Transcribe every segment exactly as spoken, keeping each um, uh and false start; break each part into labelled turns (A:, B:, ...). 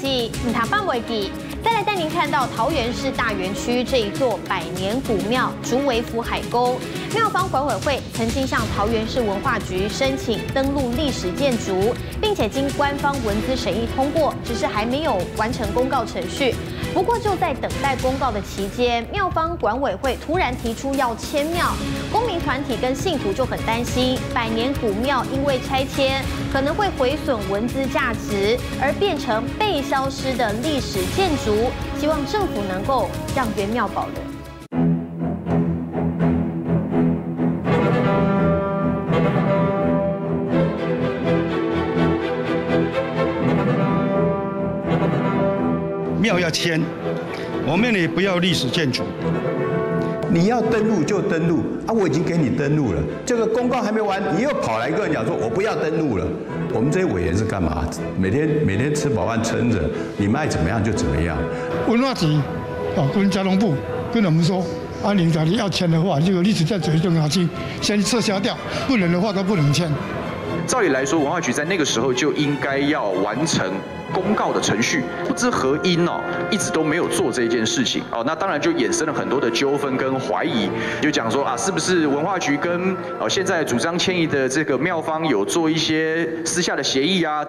A: 是唔他办袂记。再来带您看到桃园市大园区这一座百年古庙竹围福海宫，庙方管委会曾经向桃园市文化局申请登录历史建筑，并且经官方文资审议通过，只是还没有完成公告程序。不过就在等待公告的期间，庙方管委会突然提出要迁庙，公民团体跟信徒就很担心，百年古庙因为拆迁可能会毁损文资价值，而变成被消失的历史建筑，希望政府能够让原庙保留。
B: 庙要迁，我们也不要历史建筑。
C: 你要登录就登录啊！我已经给你登录了，这个公告还没完，你又跑来跟人讲说我不要登录了。我们这些委员是干嘛？每天每天吃饱饭撑着，你们爱怎么样就怎么样。
D: 文化局啊，跟交通部跟我们说，啊，你假如要迁的话，这个历史建筑一定要去先撤销掉，不能的话都不能迁。
E: 照理来说，文化局在那个时候就应该要完成公告的程序，不知何因哦，一直都没有做这件事情哦。那当然就衍生了很多的纠纷跟怀疑，就讲说啊，是不是文化局跟哦现在主张迁移的这个庙方有做一些私下的协议啊？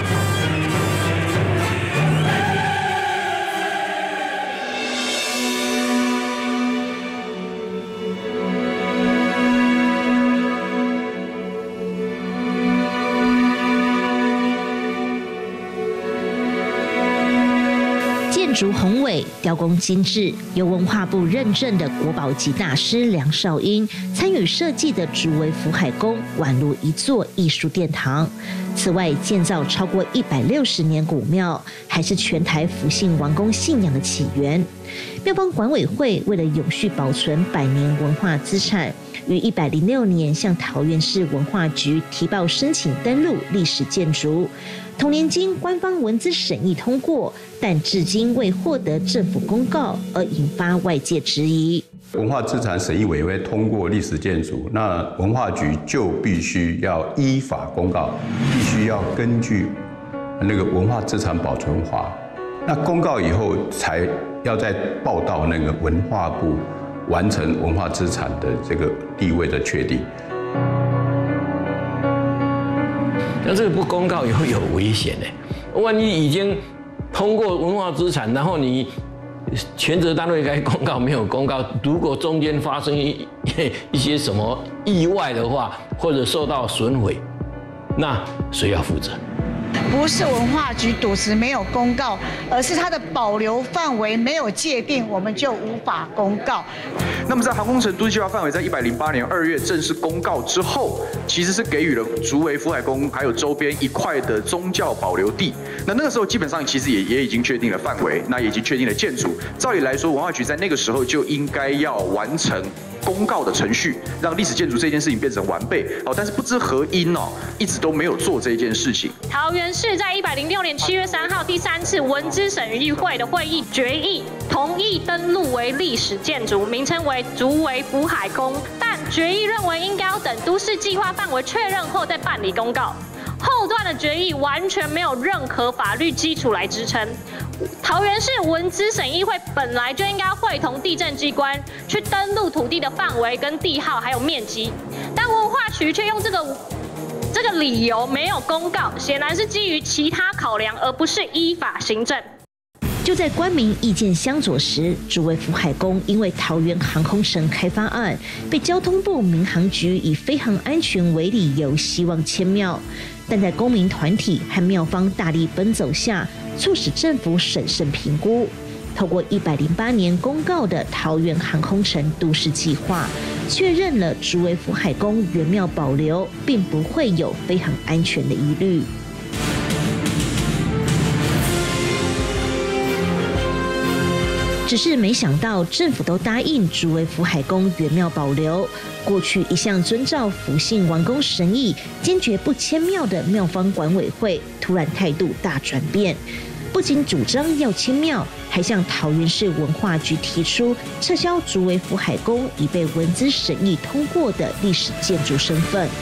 F: 建筑宏伟，雕工精致，由文化部认证的国宝级大师梁少英参与设计的竹围福海宫，宛如一座艺术殿堂。此外，建造超过一百六十年古庙，还是全台福信王公信仰的起源。庙方管委会为了永续保存百年文化资产，于一百零六年向桃园市文化局提报申请登录历史建筑。 同年经官方文资审议通过，但至今未获得政府公告，而引发外界质疑。
C: 文化资产审议委员会通过历史建筑，那文化局就必须要依法公告，必须要根据那个文化资产保存法。那公告以后，才要再报到那个文化部，完成文化资产的这个地位的确定。
G: 那这个不公告以后有危险呢？万一已经通过文化资产，然后你权责单位该公告没有公告，如果中间发生一一些什么意外的话，或者受到损毁，那谁要负责？
H: 不是文化局赌石没有公告，而是它的保留范围没有界定，我们就无法公告。
E: 那么在航空城都市计划范围在一百零八年二月正式公告之后，其实是给予了竹围福海宫还有周边一块的宗教保留地。那那个时候基本上其实也也已经确定了范围，那也已经确定了建筑。照理来说，文化局在那个时候就应该要完成 公告的程序，让历史建筑这件事情变成完备哦，但是不知何因哦，一直都没有做这一件事情。
I: 桃园市在一百零六年七月三号第三次文资审议会的会议决议，同意登录为历史建筑，名称为竹围福海宫，但决议认为应该要等都市计划范围确认后再办理公告。 后段的决议完全没有任何法律基础来支撑。桃园市文资审议会本来就应该会同地政机关去登录土地的范围、跟地号还有面积，但文化局却用这个这个理由没有公告，显然是基于其他考量，而不是依法行政。
F: 就在官民意见相左时，竹围福海宫因为桃园航空城开发案，被交通部民航局以飞航安全为理由，希望迁庙。但在公民团体和庙方大力奔走下，促使政府审慎评估，透过一百零八年公告的桃园航空城都市计划，确认了竹围福海宫原庙保留，并不会有飞航安全的疑虑。 只是没想到，政府都答应竹围福海宫原庙保留。过去一向遵照福信王公神意，坚决不迁庙的庙方管委会，突然态度大转变，不仅主张要迁庙，还向桃园市文化局提出撤销竹围福海宫已被文资审议通过的历史建筑身份。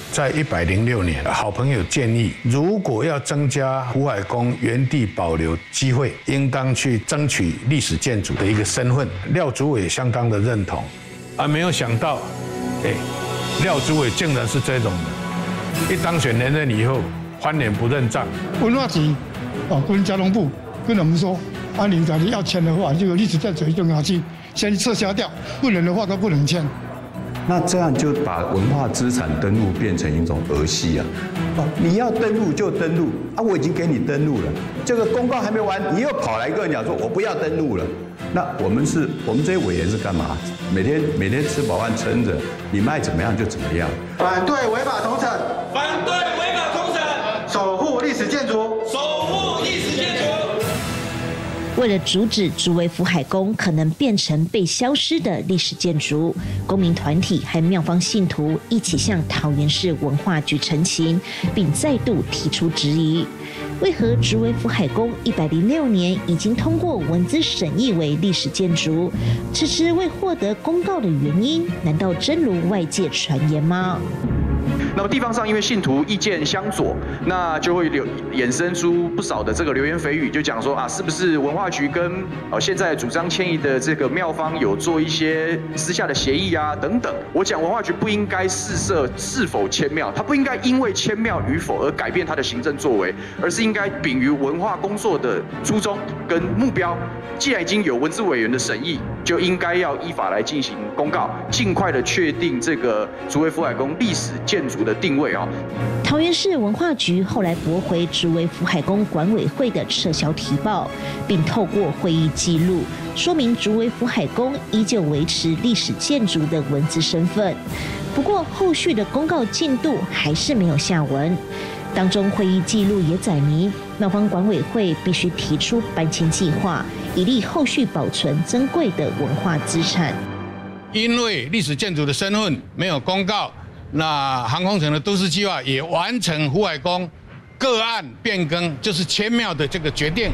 J: 在一百零六年，好朋友建议，如果要增加福海宫原地保留机会，应当去争取历史建筑的一个身份。廖主委相当的认同，而没有想到，哎，廖主委竟然是这种人，一当选连任以后，翻脸不认账。
D: 文化局哦，跟交通部跟我们说，啊，你假如要签的话，这个历史建筑一定要去先撤销掉，不能的话都不能签。
C: 那这样就把文化资产登录变成一种儿戏啊！哦，你要登录就登录啊，我已经给你登录了，这个公告还没完，你又跑来跟人讲说我不要登录了。那我们是，我们这些委员是干嘛？每天每天吃饱饭撑着，你卖怎么样就怎么样。
K: 反对违法同城，
L: 反对违法同城，
K: 守护历史建筑，
L: 守护历史建筑。
F: 为了阻止竹围福海宫可能变成被消失的历史建筑，公民团体和庙方信徒一起向桃园市文化局陈情，并再度提出质疑：为何竹围福海宫一百零六年已经通过文资审议为历史建筑，迟迟未获得公告的原因，难道真如外界传言吗？
E: 那么地方上因为信徒意见相左，那就会有衍生出不少的这个流言蜚语，就讲说啊，是不是文化局跟呃现在主张迁移的这个庙方有做一些私下的协议啊等等。我讲文化局不应该试设是否迁庙，它不应该因为迁庙与否而改变它的行政作为，而是应该秉于文化工作的初衷跟目标。既然已经有文资委员的审议，就应该要依法来进行公告，尽快的确定这个竹围福海宫历史建筑的定位啊。
F: 桃园市文化局后来驳回竹围福海宫管委会的撤销提报，并透过会议记录说明竹围福海宫依旧维持历史建筑的文资身份。不过后续的公告进度还是没有下文。当中会议记录也载明，庙方管委会必须提出搬迁计划，以利后续保存珍贵的文化资产。
J: 因为历史建筑的身份没有公告，那航空城的都市计划也完成福海宫个案变更，就是迁庙的这个决定。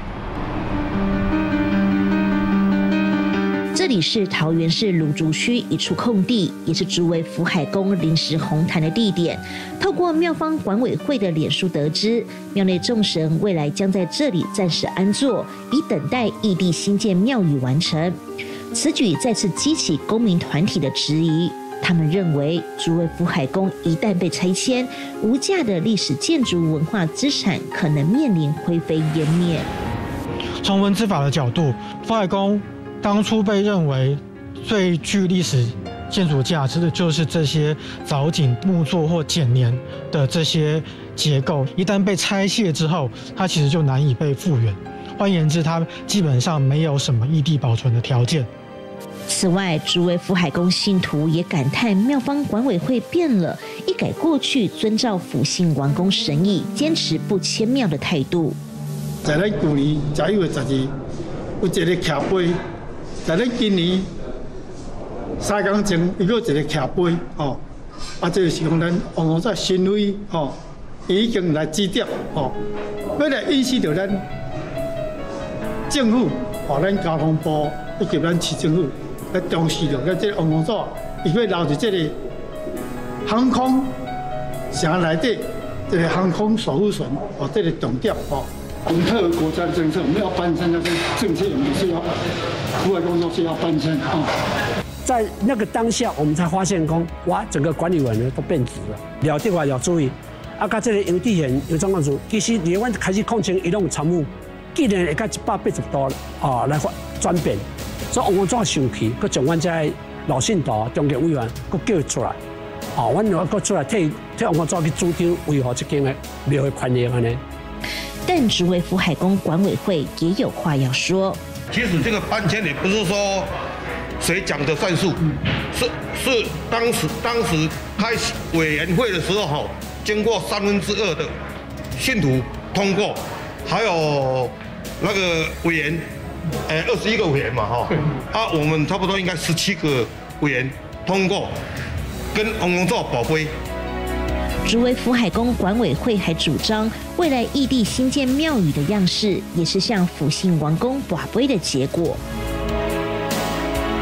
F: 这里是桃园市芦竹区一处空地，也是竹围福海宫临时红坛的地点。透过庙方管委会的脸书得知，庙内众神未来将在这里暂时安坐，以等待异地新建庙宇完成。此举再次激起公民团体的质疑。他们认为，竹围福海宫一旦被拆迁，无价的历史建筑文化资产可能面临灰飞烟灭。
M: 从文资法的角度，福海宫当初被认为最具历史建筑价值的就是这些藻井、木作或剪黏的这些结构，一旦被拆卸之后，它其实就难以被复原。换言之，它基本上没有什么异地保存的条件。
F: 此外，竹围福海宫信徒也感叹庙方管委会变了，一改过去遵照辅信完工审议、坚持不迁庙的态度。
D: 在咱去年十一月十二，有一个徛碑。在咱今年三工前，又有一个徛碑，吼，啊，这就是讲咱王公仔新委，吼，已经来指导，吼，要来意识到咱政府，吼，咱交通部以及咱市政府来重视到咱这个王公仔，伊要留伫这个航空城内底，这个航空守护神，哦，这个重点，吼。很配合国家的政策，我们要搬迁那个政策，我们是要福海工作是要搬迁啊。
N: 在那个当下，我们才发现讲，哇，整个管理员呢都变质了。了的话要注意，啊，甲这个邮递员有状况处，其实台湾开始控制移动参与，既然会到一百八十度啊来发转变，所以我怎生气，佮将阮这老信徒、中间委员佮叫出来，啊，阮又佮出来替替我怎去主张维护这间的庙的权益安尼。
F: 但竹围福海宫管委会也有话要说。
B: 其实这个搬迁也不是说谁讲的算数，是是当时当时开委员会的时候哈，经过三分之二的信徒通过，还有那个委员，呃，二十一个委员嘛哈，啊，我们差不多应该十七个委员通过，跟王公做宝贝。
F: 竹围福海宫管委会还主张，未来异地新建庙宇的样式，也是向辅信王公跋杯的结果。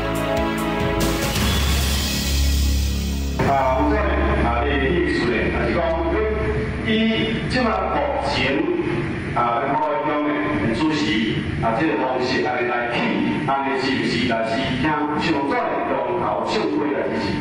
O: 啊，我这啊，历史的还是即嘛目前啊，我的中的主席啊，这个方式安尼来去，安尼是不是也是听上转的龙头上会来支持？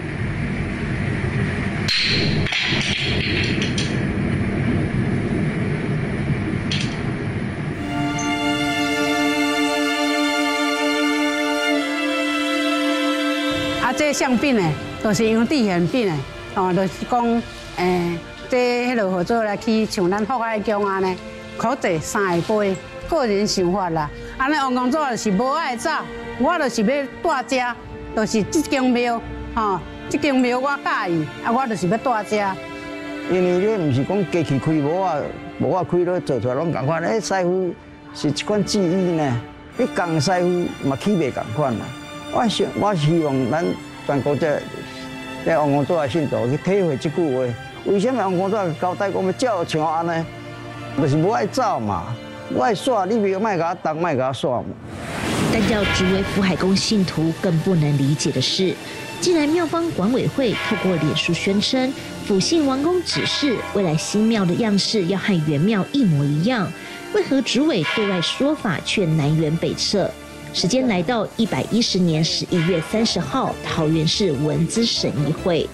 P: 啊，这相片呢，都是用地现品的，哦，就是讲，诶，这迄落合作来去像咱福海宫安尼，考第三个杯，个人想法啦。安尼王公主就是无爱走，我就是要带遮，就是这间庙，吼，这间庙我介意，啊，我就是要带遮。
Q: 因为你唔是讲机器开无啊，无啊开咧做出来拢共款，诶，师傅是一款技艺呢，你共师傅嘛起袂共款啦。我想，我希望咱全国这这王公主的信徒去体会这句话：为什么王公主交代我们照像安尼？就是无爱走嘛，我爱耍，你别卖甲我当，卖甲我耍嘛。
F: 但叫竹围福海宫信徒更不能理解的是，既然庙方管委会透过脸书宣称，辅信王公指示未来新庙的样式要和原庙一模一样，为何竹围对外说法却南辕北辙？时间来到一百一十年十一月三十号，桃园市文资审议会。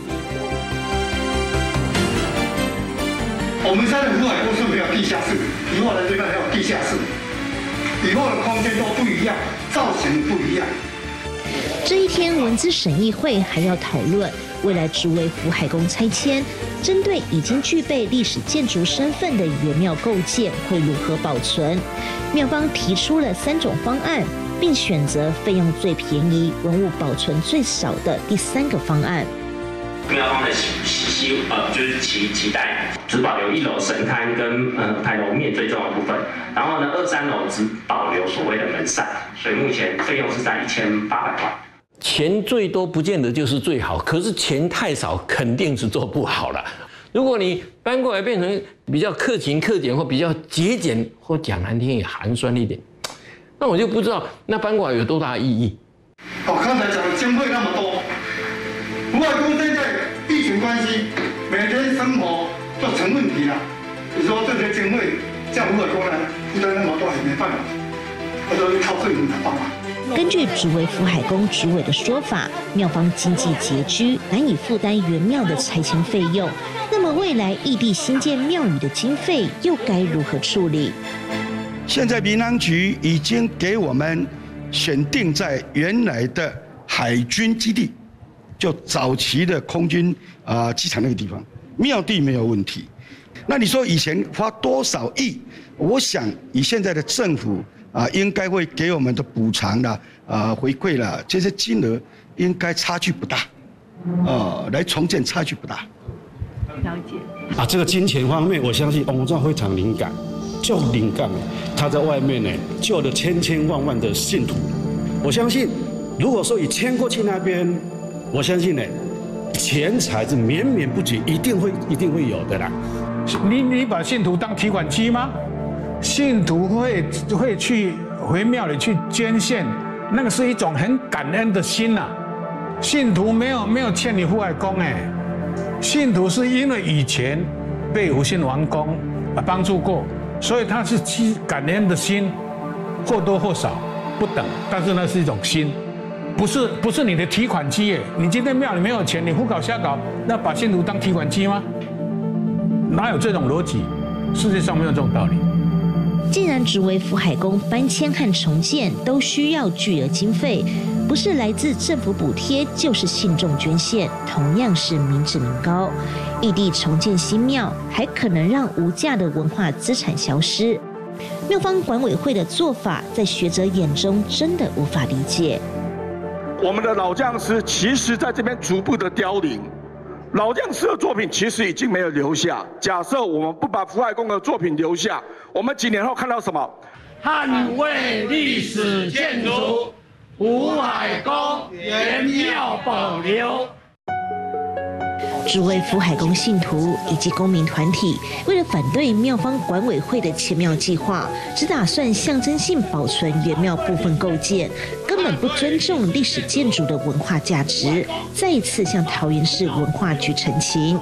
D: 我们三的福海宫是没有地下室，以后来这边还有地下室，以后的空间都不一样，造型不一样。
F: 这一天，文资审议会还要讨论未来竹围福海宫拆迁，针对已经具备历史建筑身份的原庙构建会如何保存。庙方提出了三种方案，并选择费用最便宜、文物保存最少的第三个方案。
R: 庙方的希希呃，就是期期待只保留一楼神龛跟呃牌楼面最重要的部分，然后呢，二三楼只保留所谓的门扇，所以目前费用是在一千八百万。
G: 钱最多不见得就是最好，可是钱太少肯定是做不好了。如果你搬过来变成比较克勤克俭或比较节俭，或讲难听也寒酸一点，那我就不知道那搬过来有多大意义。
D: 哦，刚才讲的经费那么多，福海宫现在疫情关系，每天生活就成问题了。你说这些经费叫福海宫来负担那么多也没办法，那都是靠政府的办法。
F: 根据竹围福海宫主委的说法，庙方经济拮据，难以负担原庙的拆迁费用。那么未来异地新建庙宇的经费又该如何处理？
S: 现在民航局已经给我们选定在原来的海军基地，就早期的空军啊、呃、机场那个地方，庙地没有问题。那你说以前花多少亿？我想以现在的政府。啊，应该会给我们的补偿啦，啊回馈啦，这些金额应该差距不大，呃，来重建差距不大。
N: 了解。啊，这个金钱方面，我相信王公主非常敏感，就敏感，他在外面呢救了千千万万的信徒。我相信，如果说你迁过去那边，我相信呢，钱财是绵绵不绝，一定会一定会有的啦。
J: 你你把信徒当提款机吗？信徒会会去回庙里去捐献，那个是一种很感恩的心呐、啊。信徒没有没有欠你福海宫哎，信徒是因为以前被福信王公啊帮助过，所以他是积感恩的心，或多或少不等，但是那是一种心，不是不是你的提款机耶。你今天庙里没有钱，你胡搞瞎搞，那把信徒当提款机吗？哪有这种逻辑？世界上没有这种道理。
F: 既然竹围福海宫搬迁和重建都需要巨额经费，不是来自政府补贴，就是信众捐献，同样是民脂民膏。异地重建新庙，还可能让无价的文化资产消失。庙方管委会的做法，在学者眼中真的无法理解。
T: 我们的老匠师其实在这边逐步的凋零。老匠师的作品其实已经没有留下。假设我们不把福海宫的作品留下，我们几年后看到什么？
L: 捍卫历史建筑，福海宫原庙保留。
F: 竹围福海宫信徒以及公民团体为了反对庙方管委会的迁庙计划，只打算象征性保存原庙部分构件，根本不尊重历史建筑的文化价值，再一次向桃园市文化局澄清。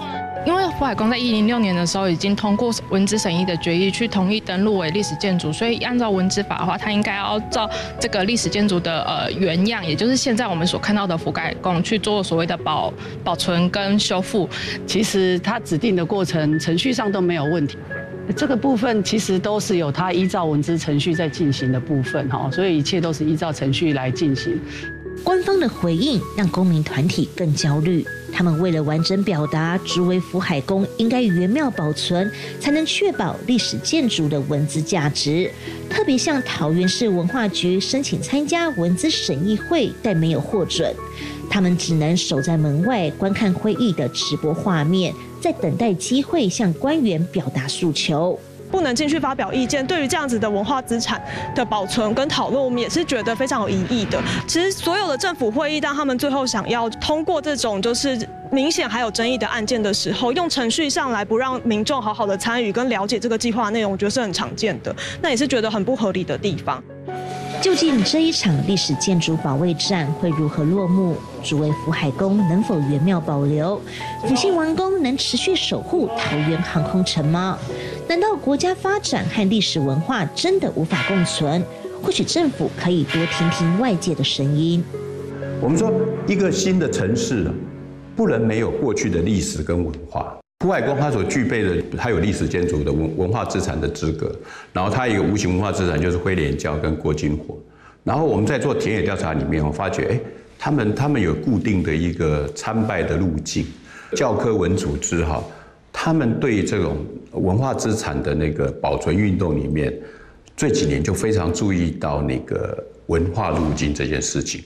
U: 因为福海宫在一零六年的时候已经通过文资审议的决议，去同意登录为历史建筑，所以按照文资法的话，它应该要照这个历史建筑的呃原样，也就是现在我们所看到的福海宫去做所谓的保保存跟修复。
V: 其实它指定的过程程序上都没有问题。 这个部分其实都是有它依照文资程序在进行的部分哈，所以一切都是依照程序来进行。
F: 官方的回应让公民团体更焦虑，他们为了完整表达竹围福海宫应该原庙保存，才能确保历史建筑的文资价值。特别向桃园市文化局申请参加文资审议会，但没有获准，他们只能守在门外观看会议的直播画面。 在等待机会向官员表达诉求，
W: 不能进去发表意见。对于这样子的文化资产的保存跟讨论，我们也是觉得非常有疑义的。其实所有的政府会议，当他们最后想要通过这种就是明显还有争议的案件的时候，用程序上来不让民众好好的参与跟了解这个计划内容，我觉得是很常见的，那也是觉得很不合理的地方。
F: 究竟这一场历史建筑保卫战会如何落幕？竹围福海宫能否原庙保留？复兴王宫能持续守护桃园航空城吗？难道国家发展和历史文化真的无法共存？或许政府可以多听听外界的声音。
C: 我们说，一个新的城市不能没有过去的历史跟文化。 福海宫它所具备的，它有历史建筑的文文化资产的资格，然后它有一个无形文化资产，就是灰莲教跟郭金火。然后我们在做田野调查里面，我发觉，哎，他们他们有固定的一个参拜的路径，教科文组织哈，他们对这种文化资产的那个保存运动里面，这几年就非常注意到那个文化路径这件事情。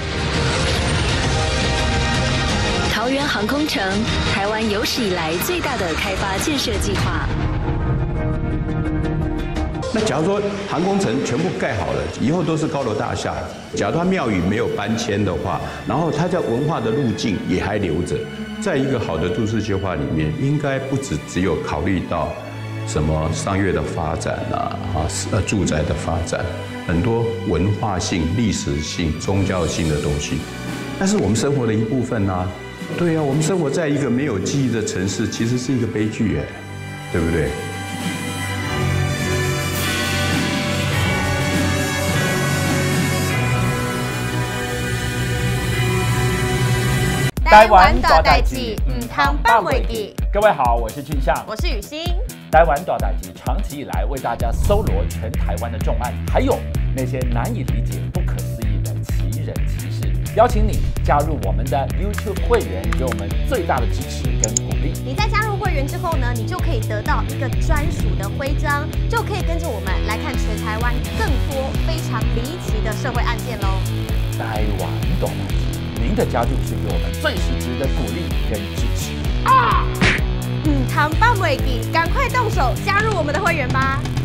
X: 桃园航空城，台湾有史以来最大的开发建设计划。
C: 那假如说航空城全部盖好了，以后都是高楼大厦。假如它庙宇没有搬迁的话，然后它在文化的路径也还留着，在一个好的都市计划里面，应该不只只有考虑到什么商业的发展啊，啊，呃，住宅的发展，很多文化性、历史性、宗教性的东西，那是我们生活的一部分啊。 对呀、啊，我们生活在一个没有记忆的城市，其实是一个悲剧，哎，对不对？
Y: 台湾大代志，唔通放袂记。各位好，我是俊相，
A: 我是雨欣。
Y: 台湾大代志长期以来为大家搜罗全台湾的重案，还有那些难以理解、不可思议的奇人奇事。 邀请你加入我们的 YouTube 会员，给我们最大的支持跟鼓励。
A: 你在加入会员之后呢，你就可以得到一个专属的徽章，就可以跟着我们来看全台湾更多非常离奇的社会案件喽。
Y: 台湾大代志，您的加入是给我们最实质的鼓励跟支持啊！
A: 嗯，糖棒尾记，赶快动手加入我们的会员吧！